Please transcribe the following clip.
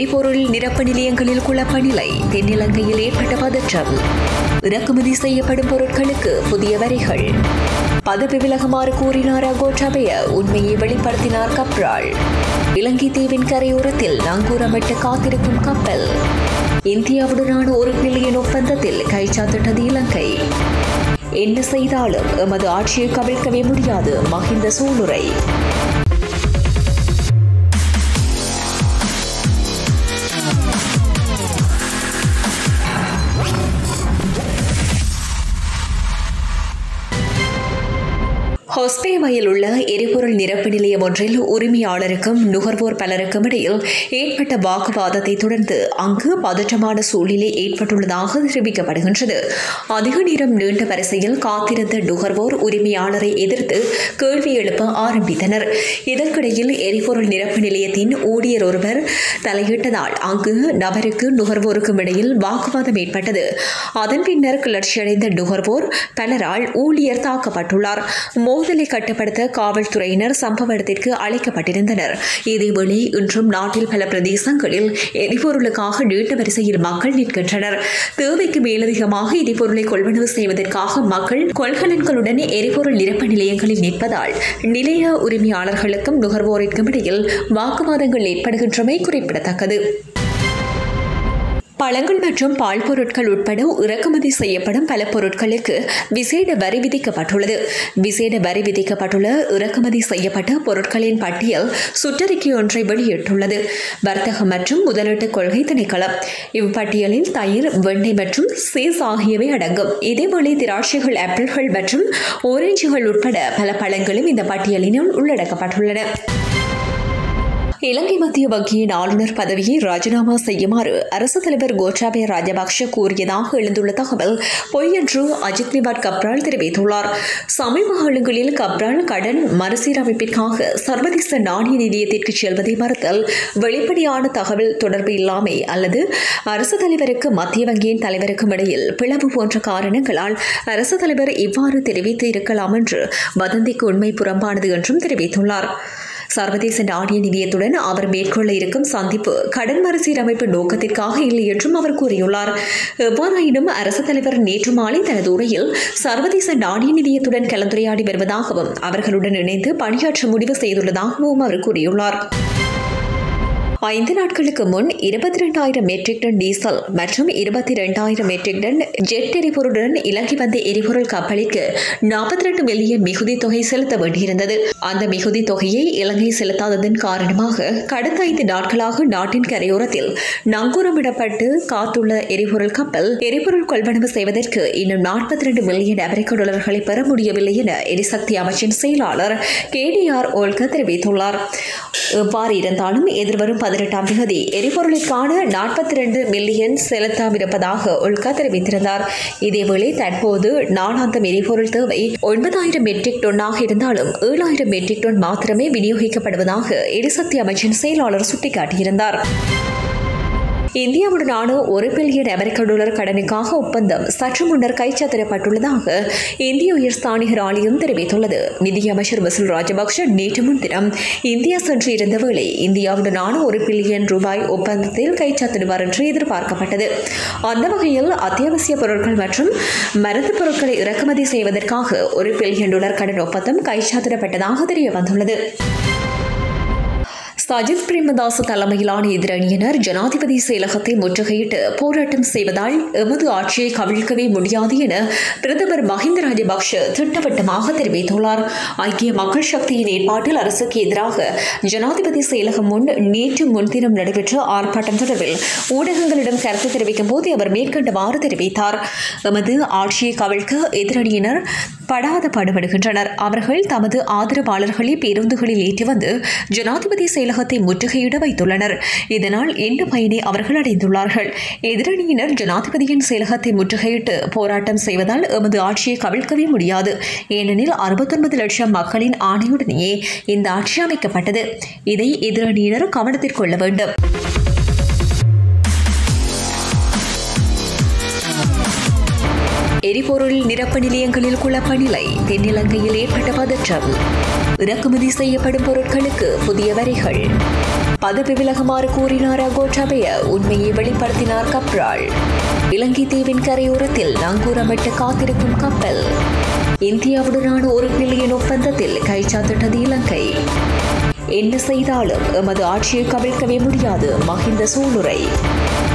எரிபொருள் நிரப்பு நிலையங்களில் குழப்ப நிலை. தென்னிலங்கையில் ஏற்பட்ட பதற்றம். இறக்குமதி செய்யப்படும் பொருட்களுக்கு புதிய வரிகள். பதவி விலகுமாறு கூறினார் கோட்டாபய. உண்மையை வெளிப்படுத்தினார் கப்ரால். இலங்கை தீவின் கரையோரத்தில் நங்கூரமிட்டு காத்திருக்கும் கப்பல். இந்தியாவுடனான $1 பில்லியன் ஒப்பந்தத்தில் கைச்சாத்திட்டது இலங்கை. என்ன செய்தாலும் எமது ஆட்சியை கவிழ்க்கவே முடியாது. மஹிந்த சூளுரை. ஹொஸ்பேவையில் உள்ள எரிபொருள் நிரப்பு நிலையம் ஒன்றில் உரிமையாளருக்கும் நுகர்வோர் பலருக்கும் இடையில் ஏற்பட்ட வாக்குவாதத்தை தொடர்ந்து அங்கு பதற்றமான சூழ்நிலை ஏற்பட்டுள்ளதாக தெரிவிக்கப்படுகின்றது. அதிக நேரம் நீண்ட வரிசையில் காத்திருந்த நுகர்வோர் உரிமையாளரை எதிர்த்து கேள்வி எழுப்ப ஆரம்பித்தனர். இதற்கிடையில் எரிபொருள் நிரப்பு நிலையத்தின் ஊழியர் ஒருவர் தலையிட்டதால் அங்கு நபருக்கு நுகர்வோருக்கும் இடையில் வாக்குவாதம் ஏற்பட்டது. அதன் பின்னர் கிளர்ச்சியடைந்த நுகர்வோர் பலரால் ஊழியர் தாக்கப்பட்டுள்ளார். மோதலை கட்டுப்படுத்த காவல்துறையினர் சம்பவ இடத்திற்கு அழைக்கப்பட்டிருந்தனர். இதேவேளை இன்றும் நாட்டில் பல பிரதேசங்களில் எரிபொருளுக்காக நீண்ட வரிசையில் மக்கள் நிற்கின்றனர். தேவைக்கு மேலதிகமாக எரிபொருளை கொள்வனவு செய்வதற்காக மக்கள் கொள்கலன்களுடன் எரிபொருள் நிரப்பு நிலையங்களில் நிற்பதால் நிலைய உரிமையாளர்களுக்கும் நுகர்வோருக்கும் இடையில் வாக்குவாதங்கள் ஏற்படுகின்றமை குறிப்பிடத்தக்கது. பழங்கள் மற்றும் பால் பொருட்கள் உட்பட இறக்குமதி செய்யப்படும் பல பொருட்களுக்கு விசேட வரி விதிக்கப்பட்டுள்ளது. விசேட வரி விதிக்கப்பட்டுள்ள இறக்குமதி செய்யப்பட்ட பொருட்களின் பட்டியல் சுற்றறிக்கை ஒன்றை வெளியிட்டுள்ளது வர்த்தக மற்றும் முதலீட்டு கொள்கை திணைக்களம். இப்பட்டியலில் தயிர், வெண்ணெய் மற்றும் சீஸ் ஆகியவை அடங்கும். இதேவேளை திராட்சைகள், ஆப்பிள்கள் மற்றும் ஓரஞ்சுகள் உட்பட பல பழங்களும் இந்த பட்டியலினுள் உள்ளடக்கப்பட்டுள்ளன. இலங்கை மத்திய வங்கியின் ஆளுநர் பதவியை ராஜினாமா செய்யுமாறு அரசு தலைவர் கோட்டாபய ராஜபக்ஷ கூறியதாக எழுந்துள்ள தகவல் பொய் என்று அஜித் நிவாட் கப்ரால் தெரிவித்துள்ளார். சமீப காலங்களில் கப்ரால் கடன் மறுசீரமைப்பிற்காக சர்வதேச நாணய நிதியத்திற்கு செல்வதை மறுத்தல், வெளிப்படையான தகவல் தொடர்பு இல்லாமை அல்லது அரசு தலைவருக்கு மத்திய வங்கியின் தலைவருக்கும் இடையில் பிளவு போன்ற காரணங்களால் அரசு தலைவர் இவ்வாறு தெரிவித்து இருக்கலாம் என்று வதந்திக்கு உண்மை புறம்பானது என்றும் தெரிவித்துள்ளார். சர்வதேச நாணய நிதியத்துடன் அவர் மேற்கொள்ள இருக்கும் சந்திப்பு கடன் மறுசீரமைப்பு நோக்கத்திற்காக இல்லை என்றும் அவர் கூறியுள்ளார். எவ்வாறாயினும் அரசு தலைவர் நேற்று மாலை தனது உரையில் சர்வதேச நாணய நிதியத்துடன் கலந்துரையாடி வருவதாகவும் அவர்களுடன் இணைந்து பணியாற்ற முடிவு செய்துள்ளதாகவும் அவர் கூறியுள்ளார். 5 நாட்களுக்கு முன் 22,000 மெட்ரிக் டன் டீசல் மற்றும் 22,000 மெட்ரிக் டன் ஜெட் எரிபொருளுடன் இலங்கை வந்த எரிபொருள் கப்பலுக்கு 42 மில்லியன் மிகுதி தொகை செலுத்த வேண்டியிருந்தது. அந்த மிகுதி தொகையை இலங்கை செலுத்தாததன் காரணமாக கடந்த 5 நாட்களாக நாட்டின் கரையோரத்தில் நங்கூரமிடப்பட்டு காத்துள்ள எரிபொருள் கப்பல் எரிபொருள் கொள்வனவு செய்வதற்கு இன்னும் 42 மில்லியன் அமெரிக்க டாலர்களை பெற முடியவில்லை என எரிசக்தி அமைச்சின் செயலாளர் KDR ஓல்கா தெரிவித்துள்ளார். எவ்வாறு இருந்தாலும் எதிர்வரும் 18ஆம் தேதி எரிபொருளுக்கான 42 மில்லியன் செலுத்தாமிருப்பதாக உல்கா தெரிவித்திருந்தார். இதேவேளை தற்போது நாளாந்தம் எரிபொருள் தேவை 9,000 மெட்ரிக் டன்னாக இருந்தாலும் 7,000 மெட்ரிக் டன் மாத்திரமே விநியோகிக்கப்படுவதாக எரிசக்தி அமைச்சின் செயலாளர் சுட்டிக்காட்டியிருந்தார். இந்தியாவுடனான $1 பில்லியன் அமெரிக்க டாலர் கடனுக்காக ஒப்பந்தம் சற்று முன்னர் கைச்சாத்திடப்பட்டுள்ளதாக இந்திய உயர்ஸ்தானிகர் ஆலயம் தெரிவித்துள்ளது. நிதியமைச்சர் பசில் ராஜபக்ஷ நேற்று முன்தினம் இந்தியா சென்று இருந்த வேளை இந்தியாவுடனான $1 பில்லியன் ஒப்பந்தத்தில் கைச்சாத்திடுவார் என்று எதிர்பார்க்கப்பட்டது. அந்த வகையில் அத்தியாவசிய பொருட்கள் மற்றும் மருந்து பொருட்களை இறக்குமதி செய்வதற்காக $1 பில்லியன் கடன் ஒப்பந்தம் கைச்சாத்திடப்பட்டதாக தெரிய வந்துள்ளது. சஜித் பிரேமதாச தலைமையிலான எதிரணியினர் ஜனாதிபதி செயலகத்தை முற்றுகையிட்டு போராட்டம் செய்வதால் எமது ஆட்சியை கவிழ்க்கவே முடியாது என பிரதமர் மஹிந்த ராஜபக்ஷ திட்டவட்டமாக தெரிவித்துள்ளார். ஐக்கிய மக்கள் சக்தியின் ஏற்பாட்டில் அரசுக்கு எதிராக ஜனாதிபதி செயலகம் முன் நேற்று முன்தினம் நடைபெற்ற ஆர்ப்பாட்டம் தொடர்பில் ஊடகங்களிடம் கருத்து தெரிவிக்கும் போது அவர் மேற்கண்டவாறு தெரிவித்தார். எமது ஆட்சியை கவிழ்க்க எதிரணியினர் படாத பாடுபடுகின்றனர். அவர்கள் தமது ஆதரவாளர்களை பேருந்துகளில் ஏற்றி வந்து ஜனாதிபதி செயலகத்தை முற்றுகையிட வைத்துள்ளனர். இதனால் என்ன பயனை அவர்கள் அடைந்துள்ளார்கள்? எதிரணியினர் ஜனாதிபதியின் செயலகத்தை முற்றுகையிட்டு போராட்டம் செய்வதால் எமது ஆட்சியை கவிழ்க்கவே முடியாது. ஏனெனில் 69 லட்சம் மக்களின் ஆணையுடனேயே இந்த ஆட்சி அமைக்கப்பட்டது. இதை எதிரணியினர் கவனத்தில் கொள்ள வேண்டும். எரிபொருள் நிரப்பு நிலையங்களில் குழப்ப நிலை. தென்னிலங்கையில் ஏற்பட்ட பதற்றம். இறக்குமதி செய்யப்படும் பொருட்களுக்கு புதிய வரிகள். பதவி விலகுமாறு கூறினார் கோட்டாபய, உண்மையை வெளிப்படுத்தினார் கப்ரால். இலங்கை தீவின் கரையோரத்தில் நங்கூரமிட்டு காத்திருக்கும் கப்பல். இந்தியாவுடனான $1 பில்லியன் ஒப்பந்தத்தில் கைச்சாத்திட்டது இலங்கை. என்ன செய்தாலும் எமது ஆட்சியை கவிழ்க்கவே முடியாது, மஹிந்த சூளுரை.